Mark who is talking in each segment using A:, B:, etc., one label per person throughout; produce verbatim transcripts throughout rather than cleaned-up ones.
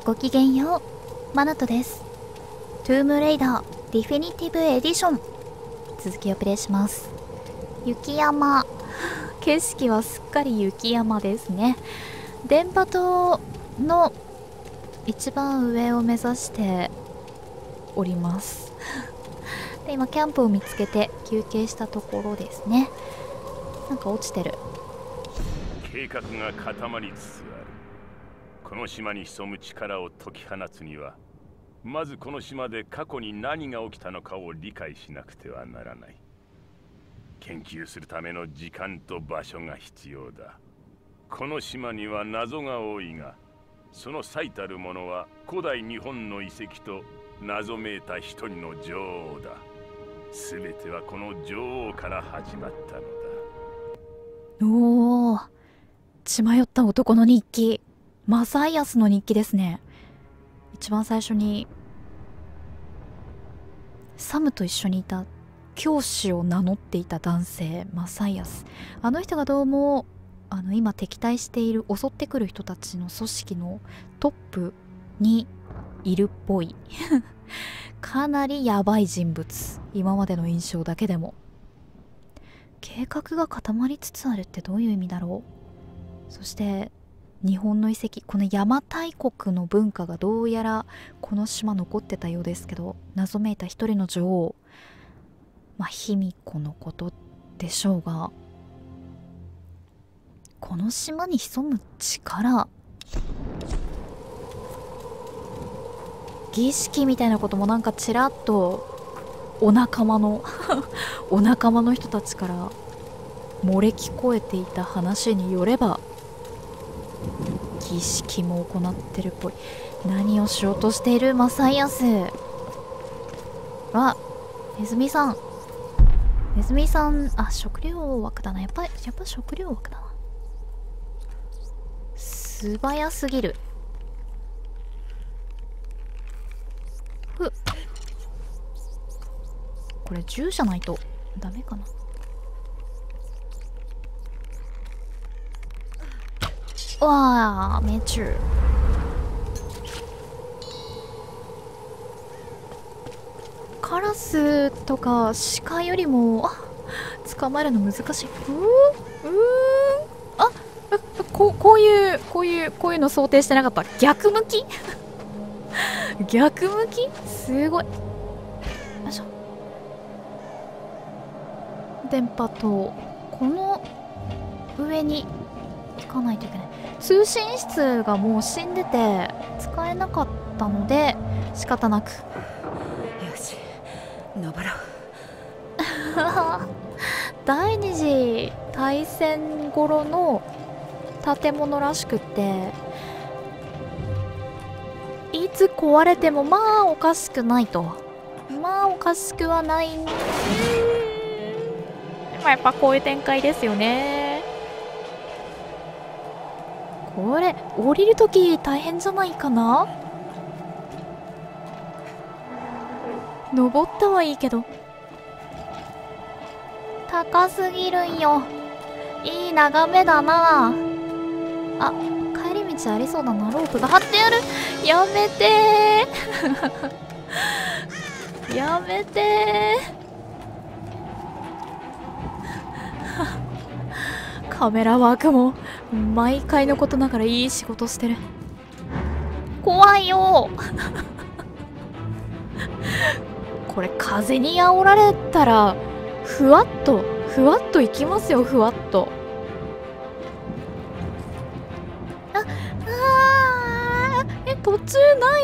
A: ごきげんよう、マナトです。トゥームレイダーディフィニティブエディション、続きをプレイします。雪山、景色はすっかり雪山ですね。電波塔の一番上を目指しておりますで、今キャンプを見つけて休憩したところですね。なんか落ちてる。
B: 計画が固まりつつある。この島に潜む力を解き放つには、まずこの島で過去に何が起きたのかを理解しなくてはならない。研究するための時間と場所が必要だ。この島には謎が多いが、その最たるものは古代日本の遺跡と謎めいた一人の女王だ。すべてはこの女王から始まったのだ。
A: おお、血迷った男の日記、マサイアスの日記ですね。一番最初にサムと一緒にいた教師を名乗っていた男性、マサイアス。あの人がどうもあの今敵対している襲ってくる人たちの組織のトップにいるっぽいかなりヤバい人物、今までの印象だけでも。計画が固まりつつあるってどういう意味だろう。そして日本の遺跡、この邪馬台国の文化がどうやらこの島残ってたようですけど、謎めいた一人の女王、まあ卑弥呼のことでしょうが、この島に潜む力、儀式みたいなこともなんかちらっとお仲間のお仲間の人たちから漏れ聞こえていた話によれば、儀式も行ってるっぽい。何をしようとしているマサイアス。あ、ネズミさん、ネズミさん、あ、食料枠だな。やっぱりやっぱ食料枠だな。素早すぎる。ふっ、これ銃じゃないとダメかな。わあ、命中。カラスとか鹿よりも捕まえるの難しい。うーうーあここういうこういうこういうの想定してなかった。逆向き逆向きすごい。よいしょ。電波塔、この上に行かないといけない。通信室がもう死んでて使えなかったので仕方なく。よ
C: し、登ろ
A: う第二次大戦頃の建物らしくって、いつ壊れてもまあおかしくないと。まあおかしくはないんで、まあ、やっぱこういう展開ですよね。これ降りるとき大変じゃないかな。登ったはいいけど高すぎるんよ。いい眺めだなあ。帰り道ありそうだな。ロープが張ってある。やめてーやめてーカメラワークも毎回のことながらいい仕事してる。怖いよこれ風に煽られたらふわっとふわっといきますよ。ふわっと。ああー、え、途中ない。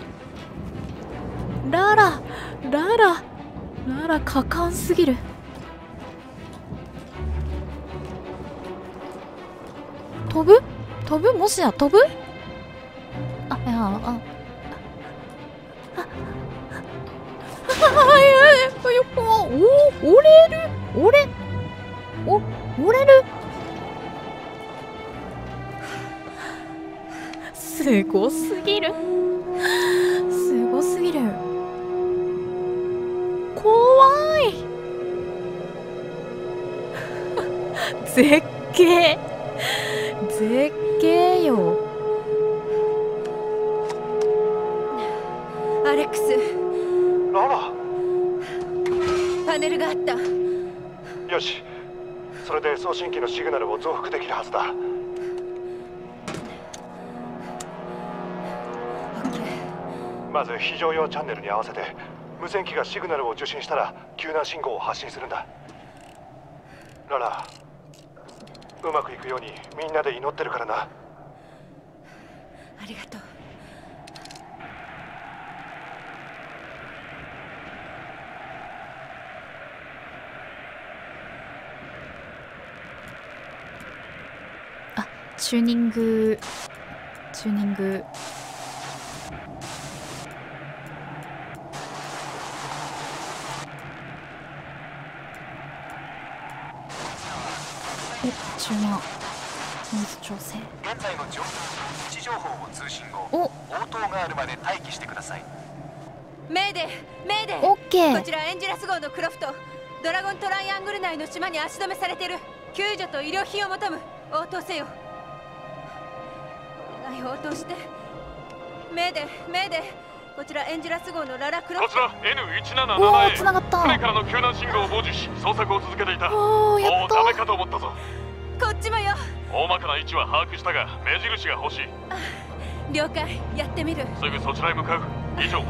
A: ララララララ果敢すぎる。飛ぶ飛ぶもしや飛ぶ。あ、いや、あ、あ、あ、いや、やっぱよく、お、折れる、折れ、お、折れる。すごすぎる。すごすぎる。怖い。絶景。絶景よ。
C: クス。
D: ララ。
C: パネルがあった。
D: よし、それで送信機のシグナルを増幅できるはずだ。まず非常用チャンネルに合わせて無線機がシグナルを受信したら救難信号を発信するんだ。ララ、うまくいくようにみんなで祈ってるからな。
C: ありがとう。
A: あ、チューニングチューニングお、中間ノイズ調整。
E: 現在の状況、位置情報を通信後、
A: お、
E: 応答があるまで待機してください。
C: メイデー、メイデー。
A: オッケー。
C: こちらエンジェラス号のクロフト。ドラゴントライアングル内の島に足止めされてる。救助と医療品を求む。応答せよ。お願い応答して。メイデー、メイデー。こちらエンジェラス号のララクロフト。
F: こちら エヌいちななな
A: お
F: エ
A: ー、つながった。
F: 船からの救難信号を傍受し捜索を続けていた。
A: おー、やった。
F: もうダメかと思ったぞ。
C: こっちもよ。
F: 大まかな位置は把握したが目印が欲しい。
C: 了解、やってみる。
F: すぐそちらへ向かう。以上。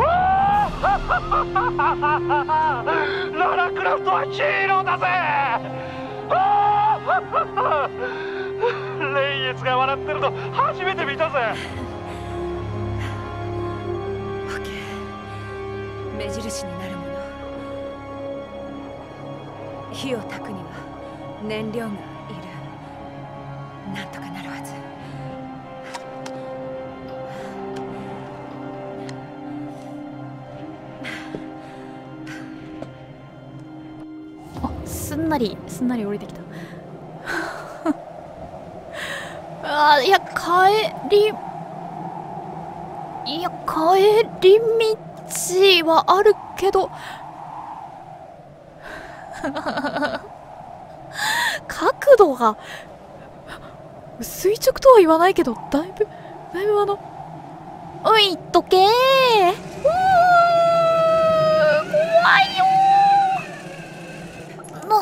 D: ララクラフトはヒーローだぜ。レイエスが笑ってるの初めて見たぜ。
C: オッケー。目印になるもの。火を焚くには燃料がいる。なんとかなるはず。
A: あ、すんなりすんなり降りてきた。あー、いや帰りいや帰り道はあるけど角度が垂直とは言わないけどだいぶだいぶあのおいっとけー。うー怖いよー。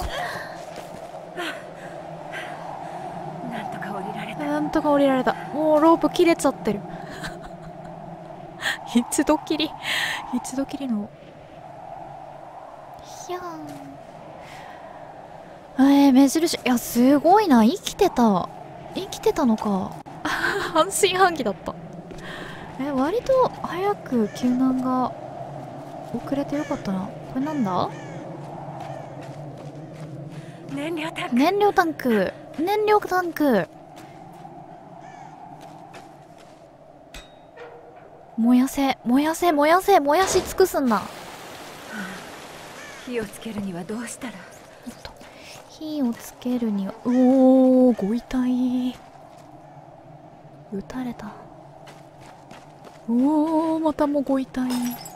C: なんとか降りられた。
A: なんとか降りられた。もうロープ切れちゃってる。一度きり一度きりのひゃーん。えー、目印。いやすごいな。生きてた生きてたのか。半信半疑だった。え、割と早く救難が遅れてよかったな。これなんだ。
C: 燃料タンク。
A: 燃料タンク燃料タンク燃やせ燃やせ燃やせ燃やし尽くすんだ。
C: 火をつけるにはどうしたら。
A: 火をつけるにはおおご遺体撃たれた。おおまたもご遺体。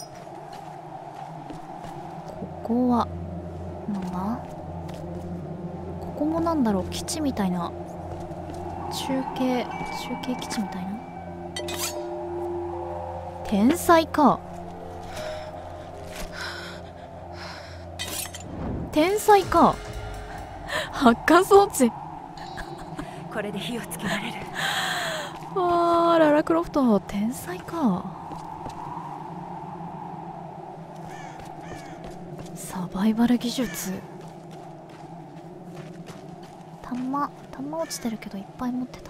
A: ここはなんだ。ここもなんだろう。基地みたいな中継中継基地みたいな。天才か。天才か。発火装置。
C: これで火をつけられる。
A: あーララクロフト天才か。サバイバル技術。弾弾落ちてるけどいっぱい持ってた。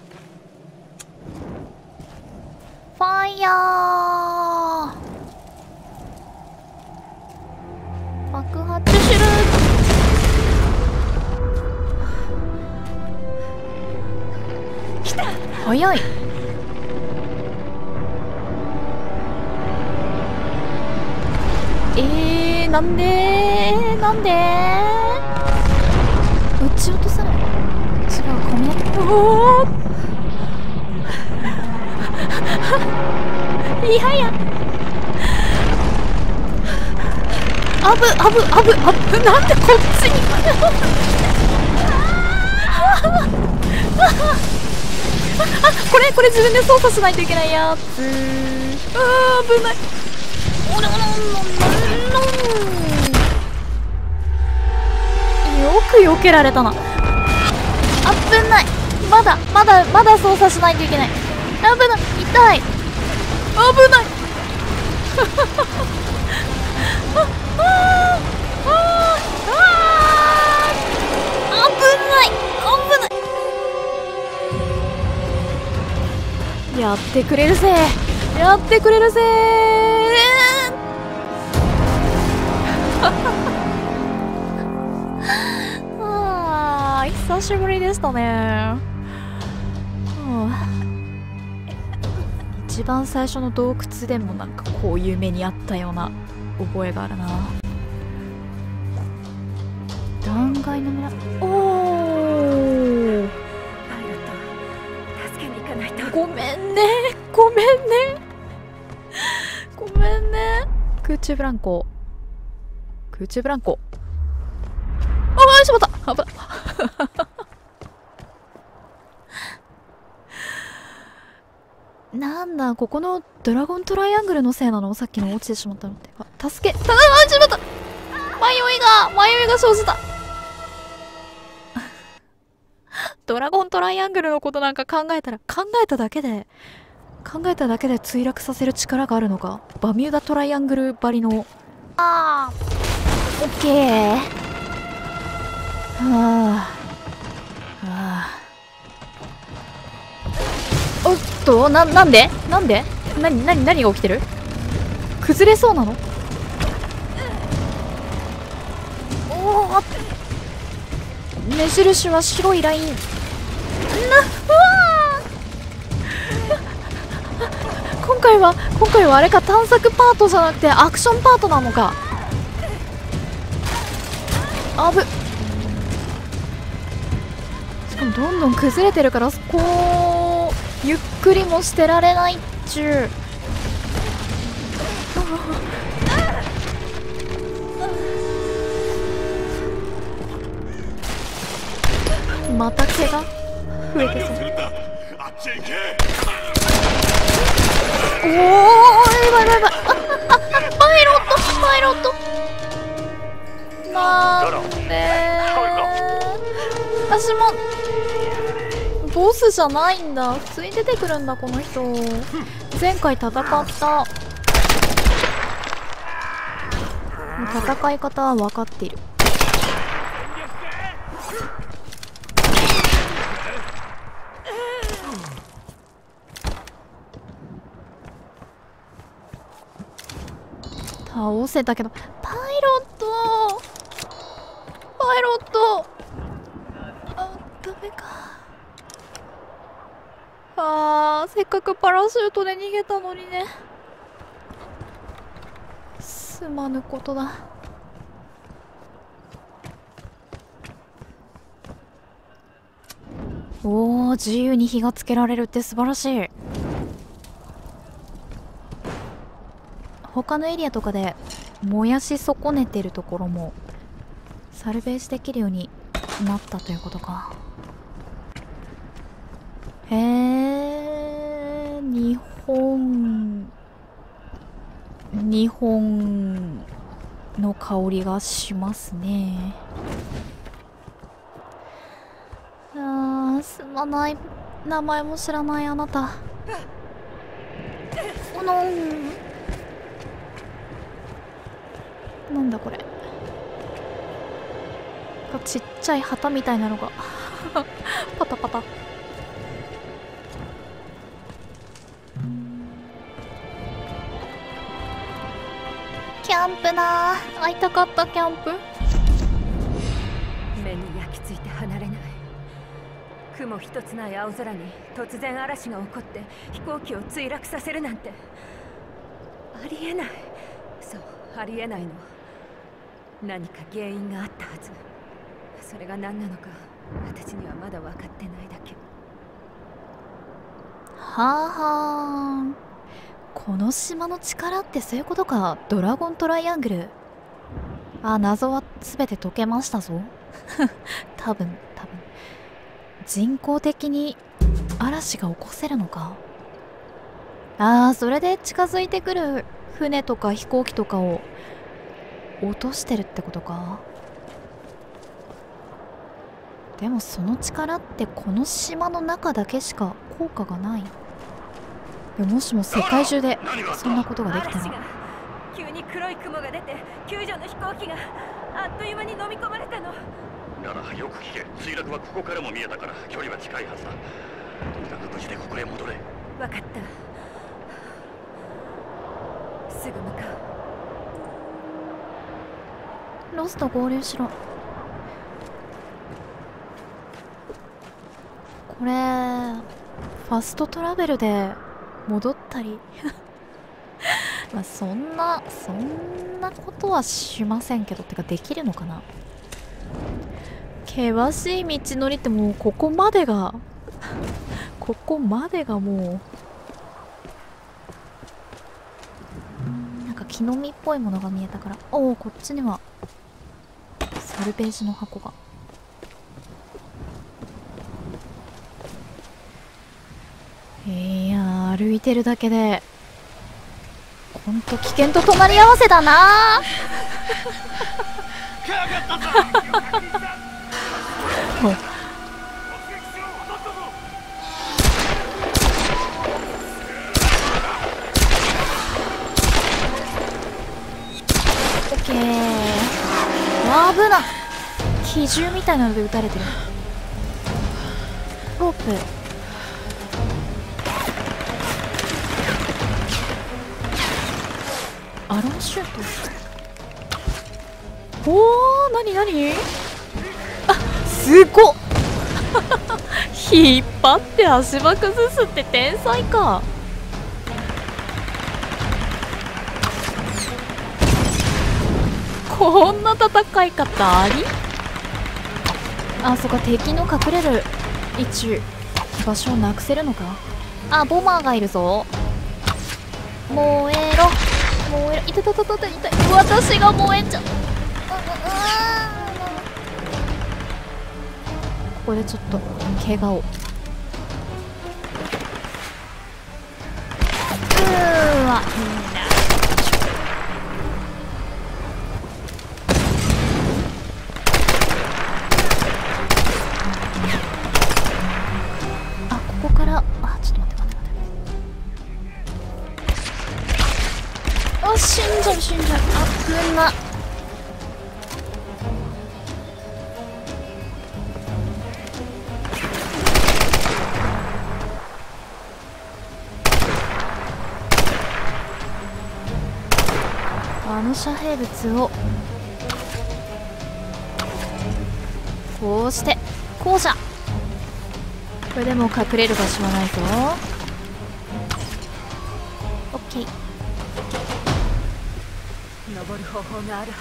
A: ファイヤー爆発する。
C: 来た。
A: 早い。えー、なんでーなんでー撃ち落とさない。違う、込み上げ。おおいやいやあぶあぶあぶあぶ。なんでこっちにあ、これこれ自分で操作しないといけないやつ。あー危ない。いよく避けられたな。危ない。まだまだまだ操作しないといけない。危ない。痛い。危ない。ああああ危ない危ない。やってくれるぜ。やってくれるぜ。ああ久しぶりでしたね。一番最初の洞窟でもなんかこういう目にあったような覚えがあるな。断崖の村。おお
C: パイロット助けに行かないと。
A: ごめんねごめんねごめんね。空中ブランコ空中ブランコ。ああしまった。危ないなんだここのドラゴントライアングルのせいなの。さっきの落ちてしまったのって。あ助けたああしまった。迷いが迷いが生じた。ドラゴントライアングルのことなんか考えたら考えただけで考えただけで墜落させる力があるのか。バミューダトライアングルばりの。ああオッケー。はあはあおっとななんでなんでなになに何が起きてる。崩れそうなの。おお目印は白いラインな。うわ今回は今回はあれか探索パートじゃなくてアクションパートなのか。あぶしかもどんどん崩れてるからこうゆっくりもしてられないっちゅう。また毛が増えてそう。おおやばいやばいやばい。ああパイロットパイロットなんで私もボスじゃないんだ。普通に出てくるんだこの人。前回戦った戦い方は分かっている。倒せたけどパイロットパイロットあダメか。あーせっかくパラシュートで逃げたのにね。すまぬことだ。おー自由に火がつけられるって素晴らしい。他のエリアとかで燃やし損ねてるところもサルベージできるようになったということか。へえ日本日本の香りがしますね。あーすまない。名前も知らないあなた。おのんなんだこれ。ちっちゃい旗みたいなのがパタパタ。キャンプなー会いたかったキャンプ。
C: 目に焼き付いて離れない。雲一つない青空に突然嵐が起こって飛行機を墜落させるなんてありえない。そうありえないの。何か原因があったはず。それが何なのか私にはまだ分かってないだけ。
A: はあはー。この島の力ってそういうことか。ドラゴントライアングル。あ、謎は全て解けましたぞ多分多分人工的に嵐が起こせるのか。あーそれで近づいてくる船とか飛行機とかを落としてるってことか。でもその力ってこの島の中だけしか効果がない。いや、もしも世界中でそんなことができたら。
C: 急に黒い雲が出て救助の飛行機があっという間に飲み込まれたの。
G: ならよく聞け。墜落はここからも見えたから距離は近いはずだ。とにかく無事でここへ戻れ。
C: 分かった、すぐ向か
A: う。ロスと合流しろ。これファストトラベルで戻ったりまあそんなそんなことはしませんけど、てかできるのかな。険しい道のりってもうここまでがここまでがもうなんか木の実っぽいものが見えたから。おお、こっちにはサルベージの箱が。いや、歩いてるだけでほんと危険と隣り合わせだなもうオッケー。わー、危な。機銃みたいなので撃たれてる。ロープ。アロンシュート。おー、なになに。あ、すごっ引っ張って足場崩すって天才か。こんな戦い方あり。あ、そっか、敵の隠れる位置場所をなくせるのか。あ、ボマーがいるぞ。燃えろ燃えろ。いたたたたた、いた。私が燃えちゃう。ここでちょっと怪我を。うーわ、あ、ここから、あ、ちょっと待って待って待って。あ、死んじゃう死んじゃう。あ、危な。あの遮蔽物をこうしてこうじゃ。これでも隠れる場所はないぞ。オッケー。
C: 登る方法があるは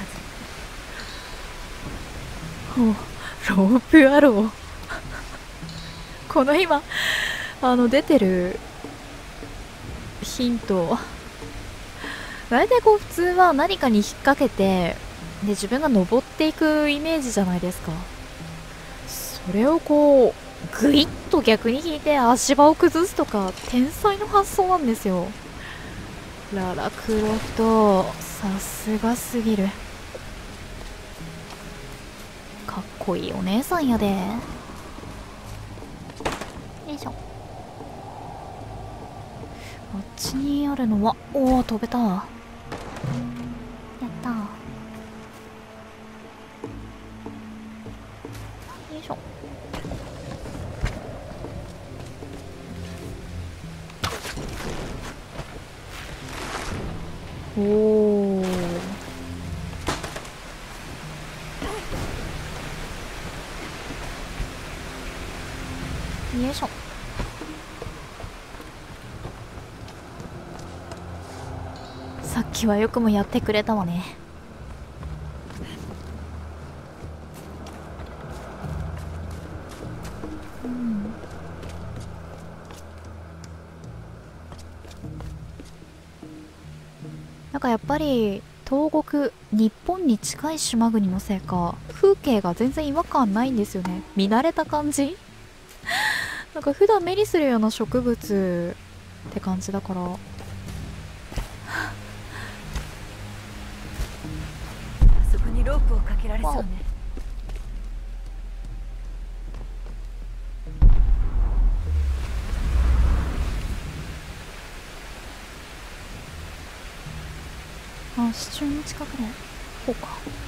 C: ず。
A: お、ロープアローこの今あの出てるヒント、大体こう普通は何かに引っ掛けてで自分が登っていくイメージじゃないですか。それをこうグイッと逆に引いて足場を崩すとか天才の発想なんですよ。ララクロフト、さすがすぎる。かっこいいお姉さんやで。よいしょ。あっちにあるのは、おお、飛べた。やったー。よいしょ。おお。よいしょ。さっきはよくもやってくれたわね。うん、なんかやっぱり東国、日本に近い島国のせいか風景が全然違和感ないんですよね。見慣れた感じなんか普段目にするような植物って感じだから
C: にロープをかけられそうね。
A: あ、支柱の近くでこうか。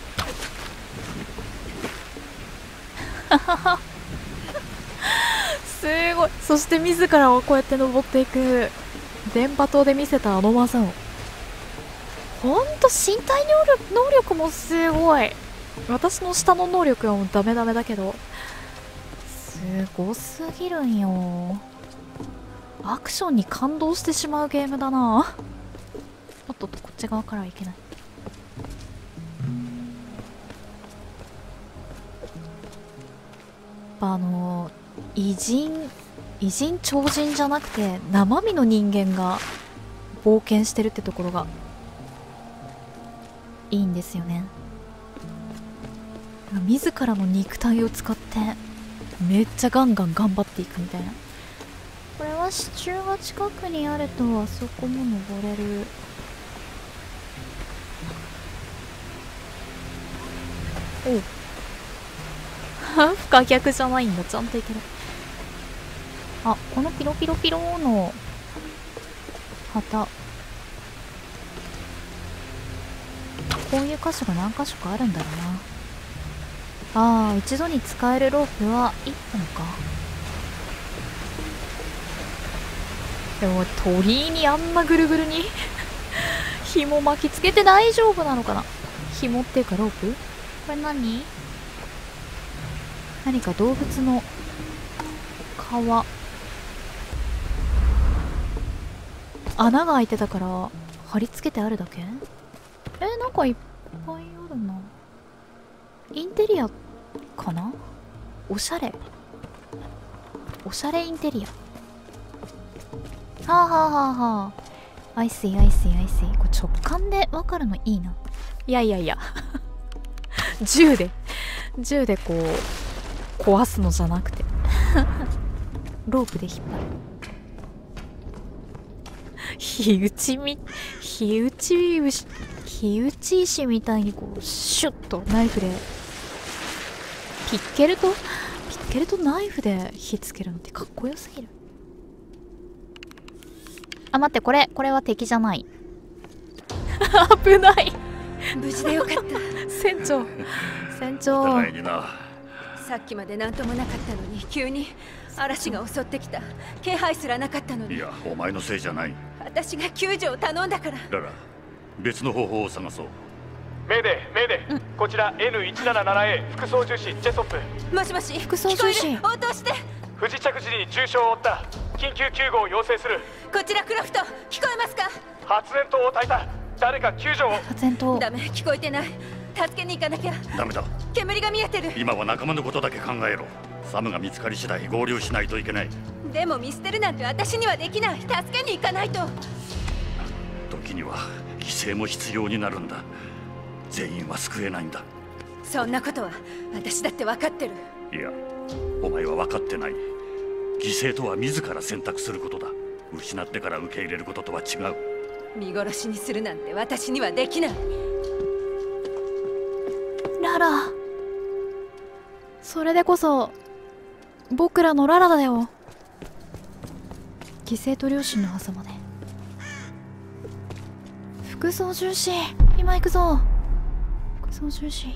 A: すごい。そして自らをこうやって登っていく。電波塔で見せたあの技を、ほんと身体能力、能力もすごい。私の下の能力はもうダメダメだけど、すごすぎるんよ。アクションに感動してしまうゲームだな。おっとっと、こっち側からはいけない。あの偉人偉人超人じゃなくて生身の人間が冒険してるってところがいいんですよね。自らの肉体を使ってめっちゃガンガン頑張っていくみたいな。これは支柱が近くにあるとあそこも登れる。おう不可逆じゃないんだ、ちゃんといける。あ、このピロピロピロの旗、こういう箇所が何箇所かあるんだろうな。あー、一度に使えるロープはいっぽんか。でも鳥居にあんなぐるぐるに紐巻きつけて大丈夫なのかな。紐っていうかロープ、これ何？何か動物の皮、穴が開いてたから貼り付けてあるだけ。え、なんかいっぱいあるな。インテリアかな。おしゃれおしゃれインテリア。はあはあはあはあ。アイスイアイスイアイスイ。これ直感でわかるのいいな。いやいやいや銃で銃でこう壊すのじゃなくてロープで引っ張る。火打ちみ火打ち牛火打ち石みたいにこうシュッとナイフでピッケルとピッケルとナイフで火つけるのってかっこよすぎる。あ、待って、これこれは敵じゃない。危ない。
C: 無事でよかった
A: 船長船長、
G: 互いにな。
C: さっきまで何ともなかったのに急に嵐が襲ってきた。気配すらなかったのに。
G: いや、お前のせいじゃない。
C: 私が救助を頼んだから。
G: だが別の方法を探そう。
D: メイデーメイデー、うん、こちら エヌいちななななエー 副操縦士ジェソップ。
C: もしもし、
A: 副操縦士、
C: 応答して。
D: 不時着時に重傷を負った。緊急救護を要請する。
C: こちらクロフト、聞こえますか？
D: 発煙筒を焚いた。誰か救助を。
A: 発煙筒。
C: ダメ、聞こえてない。助けに行かなきゃ。
G: ダメだ、
C: 煙が見えてる。
G: 今は仲間のことだけ考えろ。サムが見つかり次第合流しないといけない。
C: でも見捨てるなんて私にはできない。助けに行かないと。
G: 時には犠牲も必要になるんだ。全員は救えないんだ。
C: そんなことは私だって分かってる。
G: いや、お前は分かってない。犠牲とは自ら選択することだ。失ってから受け入れることとは違う。
C: 見殺しにするなんて私にはできない。
A: ララ、それでこそ僕らのララだよ。犠牲と両親の狭間で。副操縦士、今行くぞ。副操縦士、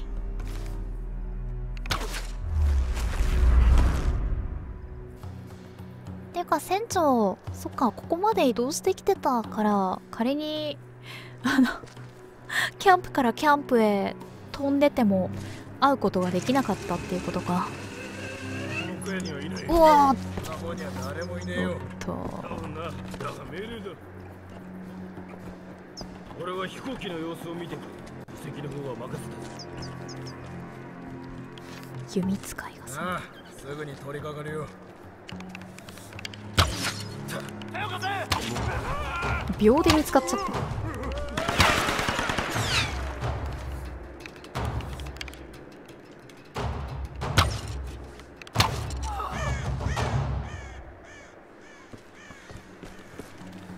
A: てか船長、そっか、ここまで移動してきてたから仮にあのキャンプからキャンプへ飛んでても会うことができなかったっていうことか。うわーっと、
F: 俺は飛行機の様子を見てくる。席の方は任せた。
A: 弓使いがさ、
F: ああ、すぐに取り掛かるよ。
A: 秒で見つかっちゃった。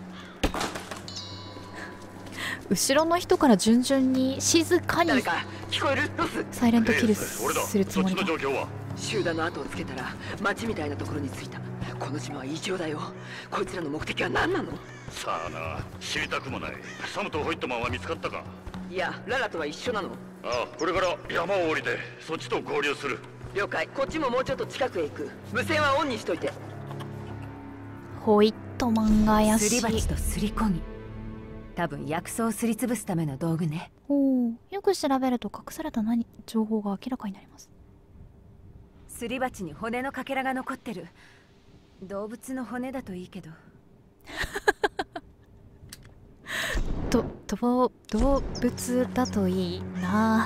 A: 後ろの人から順々に静かに
H: 聞こえる？ロス。
A: サイレントキル
G: 俺だ。
A: するつもりか。
G: そっちの状況は？
H: 集団の後をつけたら町みたいなところに着いた。この島は異常だよ。こいつらの目的は何なの？
G: さあな、知りたくもない。サムとホイットマンは見つかったか？
H: いや、ララとは一緒なの。
G: ああ、これから山を降りてそっちと合流する。
H: 了解。こっちももうちょっと近くへ行く。無線はオンにしといて。
A: ホイットマンが怪しい。
C: すり鉢とすりこぎ、多分薬草をすりつぶすための道具ね。
A: おお、よく調べると隠された何情報が明らかになります。
C: すり鉢に骨のかけらが残ってる。動物の骨だといいけど。
A: ど動動物だといいな。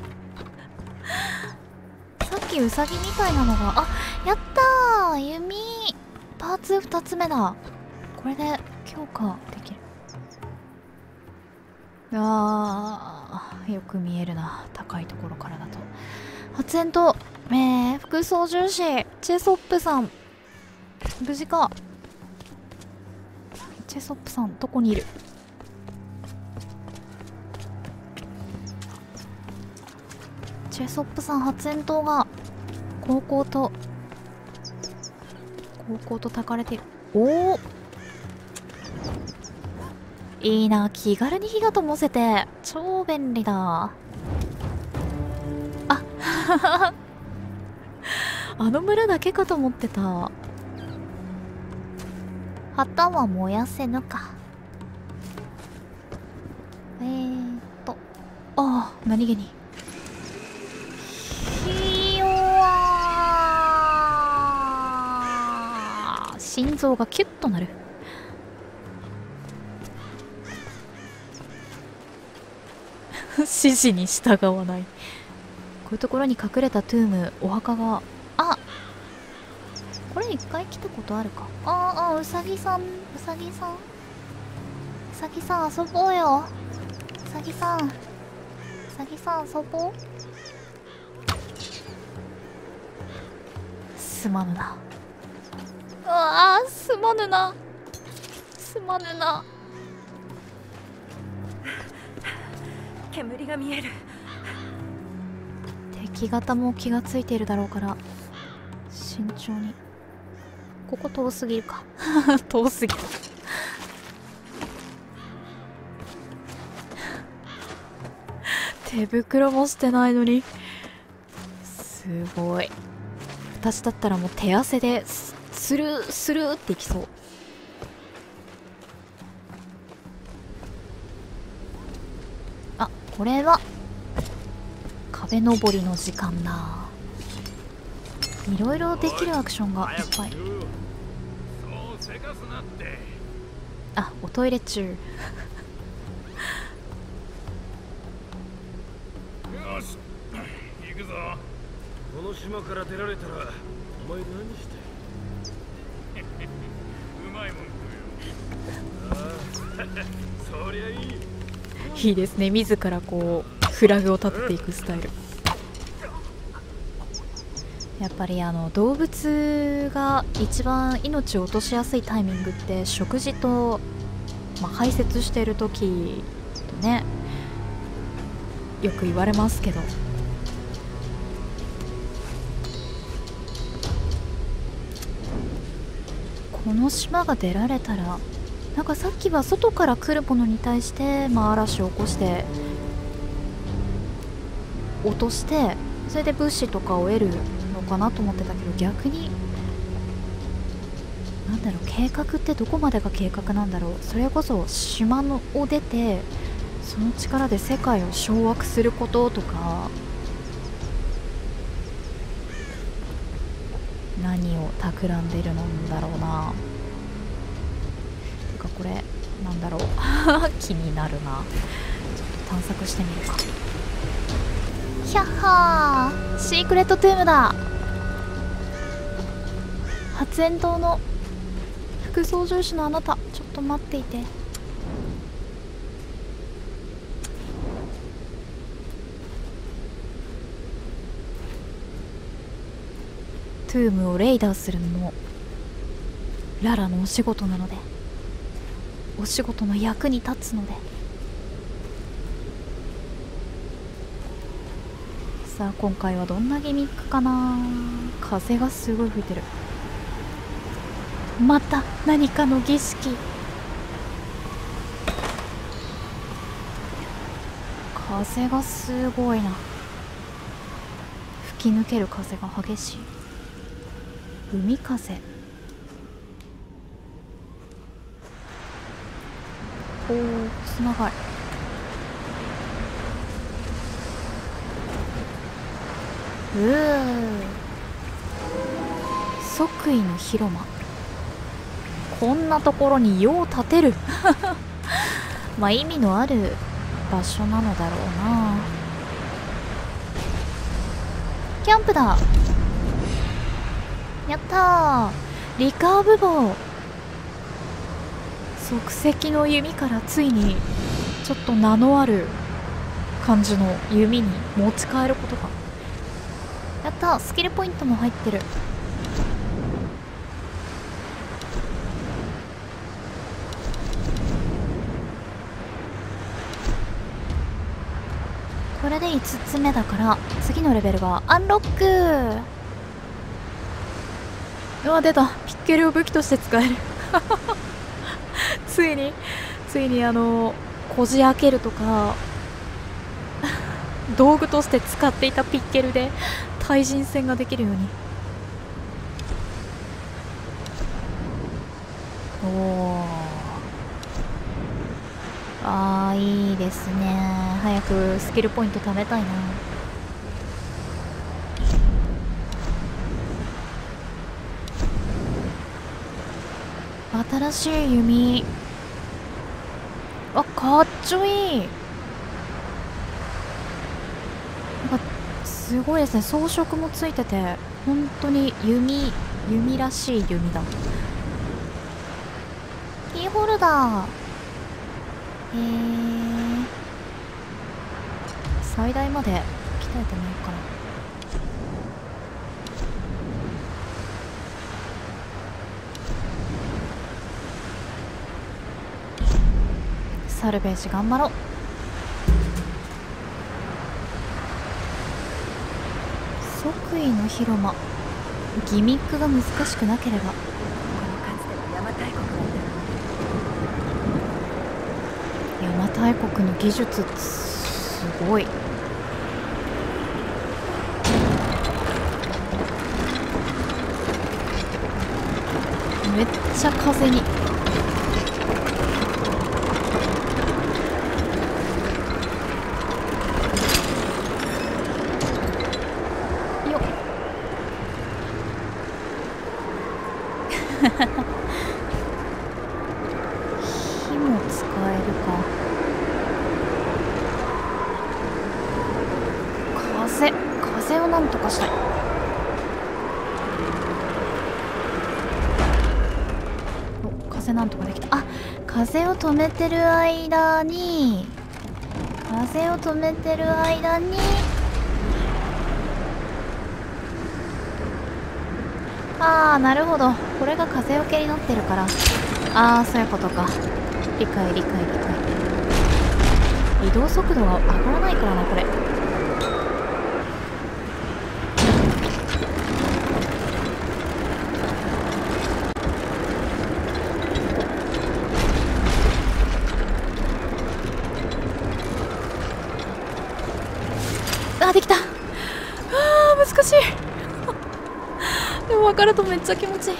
A: さっきウサギみたいなのが、あ、やったー、弓パーツふたつめだ。これで強化できる。あー、よく見えるな、高いところからだと。発煙筒、えー、副操縦士チェソップさん、無事か。チェソップさんどこにいる？チェソップさん、発煙筒がこうこうとこうこうと焚かれている。おお、いいな、気軽に火が灯せて超便利だ。ああの村だけかと思ってた。旗は燃やせぬか。えーっとああ、何気にひよわー、心臓がキュッとなる。指示に従わない。こういうところに隠れたトゥーム、お墓が、あ、これ一回来たことあるか。ああ、うさぎさん、うさぎさん、うさぎさん遊ぼうよ。うさぎさん、うさぎさん遊ぼう。すまぬな。うわあ、すまぬな、すまぬな。
C: 煙が見える。
A: 敵方も気がついているだろうから慎重に。ここ遠すぎるか遠すぎる手袋もしてないのに。すごい。私だったらもう手汗でススルースルーっていきそう。あ、これは壁登りの時間だ。いろいろできるアクションがいっぱい。あ、おトイレ中
F: よし、行くぞ。この島から出られたらお前何してうまいもん食うよ。ああそりゃいい。
A: いいですね、自らこうフラグを立てていくスタイル。やっぱりあの動物が一番命を落としやすいタイミングって食事と、まあ、排泄している時とね、よく言われますけど、この島が出られたら、なんかさっきは外から来るものに対して、まあ、嵐を起こして落として、それで物資とかを得るのかなと思ってたけど、逆になんだろう、計画ってどこまでが計画なんだろう。それこそ島のを出てその力で世界を掌握することとか、何を企んでるのんだろうな。てかこれなんだろう気になるな。ちょっと探索してみるか。ひゃっはー、シークレットトゥームだ。発煙筒の副操縦士のあなた、ちょっと待っていて。トゥームをレイダーするのもララのお仕事なので、お仕事の役に立つので。 さあ今回はどんなギミックかな。風がすごい吹いてる。また何かの儀式。風がすごいな。吹き抜ける風が激しい。海風。おお、砂がい。うー、即位の広間。こんなところに世を建てるまあ意味のある場所なのだろうな。キャンプだ。やったー、リカーブ棒。即席の弓からついにちょっと名のある感じの弓に持ち帰ることが。やったー、スキルポイントも入ってる。これでいつつめだから次のレベルがアンロック。うわ、出た。ピッケルを武器として使えるついについにあのこじ開けるとか道具として使っていたピッケルで対人戦ができるように。おお、あー、いいですね。早くスキルポイント貯めたいな。新しい弓。あ、かっちょいい。なんかすごいですね。装飾もついてて本当に弓弓らしい弓だ。キーホルダー。えー、最大まで鍛えてみようかな。サルベージ頑張ろう。即位の広間。ギミックが難しくなければ。
C: このかつては邪馬台国がいた。
A: 邪馬台国の技術ってすごい。めっちゃ風に。よっ火も使えるか。風風をなんとかしたい。お、風なんとかできた。あ、風を止めてる間に風を止めてる間にああ、なるほど。これが風よけになってるから。ああ、そういうことか。理解理解理解。移動速度が上がらないからな、これ。あ、できた。あー、難しいでも分かるとめっちゃ気持ちいい。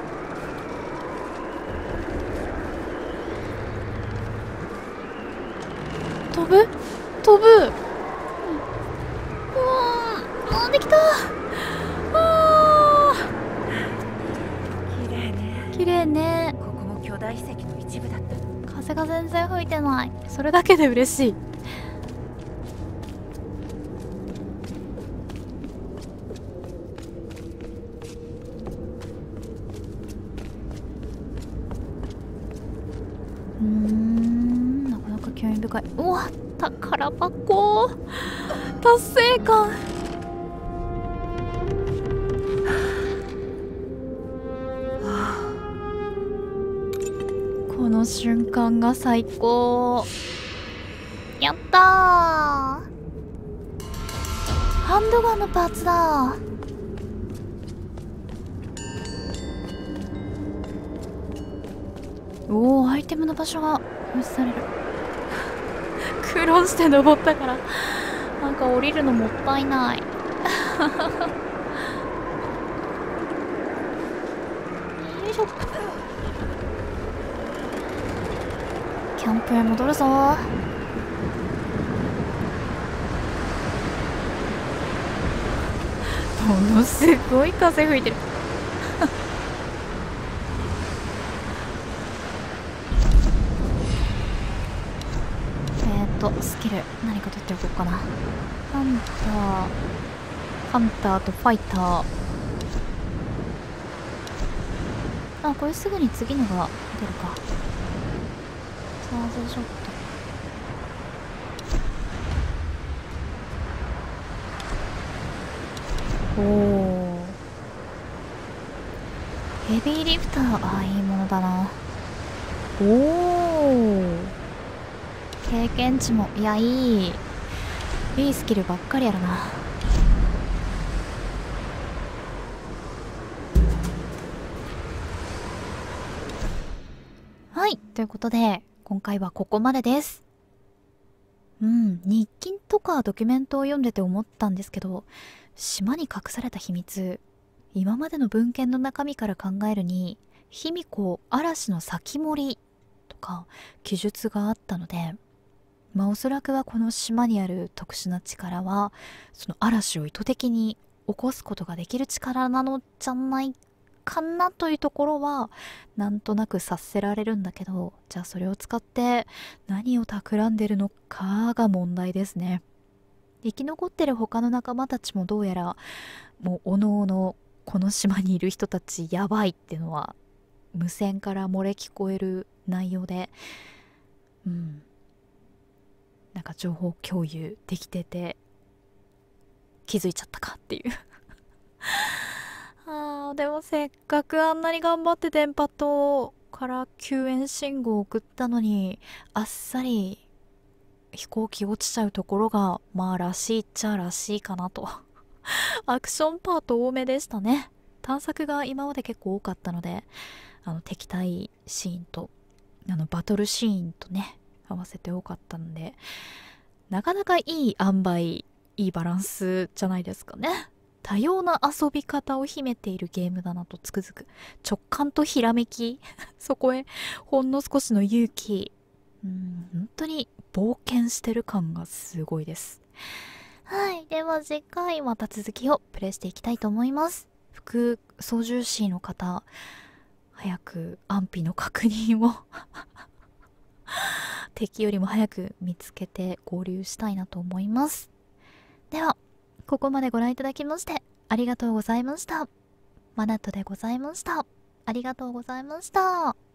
A: 飛ぶ飛ぶ。うん、うわー、できた。あ
C: 綺麗ね。
A: ー、綺麗ね。
C: ここも巨大遺跡の一部だった。
A: 風が全然吹いてない。それだけで嬉しい。うーん、なかなか興味深い。うわ、宝箱。達成感。この瞬間が最高。やったー。はハンドガンのパーツだ。おお、アイテムの場所が無視される。苦労して登ったからなんか降りるのもったいない。よいしょ。キャンプへ戻るぞ。ものすごい風吹いてる。えっとスキル何か取っておこうかな。ハンターハンターとファイター。あ、これすぐに次のが出るか。サードショット。おお、ヘビーリフター、ああいいものだな。おお、経験値も、いや、いいいいスキルばっかりやるな。はい、ということで今回はここまでです。うん、日記とかドキュメントを読んでて思ったんですけど、島に隠された秘密、今までの文献の中身から考えるに卑弥呼嵐の先森とか記述があったので、まあおそらくはこの島にある特殊な力はその嵐を意図的に起こすことができる力なのじゃないかなというところはなんとなく察せられるんだけど、じゃあそれを使って何を企んでるのかが問題ですね。生き残ってる他の仲間たちもどうやらもうおのおのこの島にいる人たちやばいっていうのは無線から漏れ聞こえる内容で、うんなんか情報共有できてて気づいちゃったかっていうあーでもせっかくあんなに頑張って電波塔から救援信号を送ったのにあっさり飛行機落ちちゃうところがまあらしいっちゃらしいかなとアクションパート多めでしたね。探索が今まで結構多かったので、あの敵対シーンとあのバトルシーンとね合わせて多かったので、なかなかいい塩梅、いいバランスじゃないですかね。多様な遊び方を秘めているゲームだなとつくづく。直感とひらめきそこへほんの少しの勇気、うん本当に冒険してる感がすごいです。はい、では次回また続きをプレイしていきたいと思います。副操縦士の方早く安否の確認を敵よりも早く見つけて合流したいなと思います。ではここまでご覧いただきましてありがとうございました。マナットでございました。ありがとうございました。